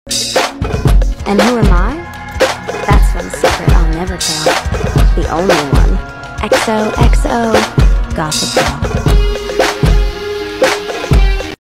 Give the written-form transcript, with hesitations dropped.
And who am I? That's one secret I'll never tell. The only one. XOXO Gossip Girl.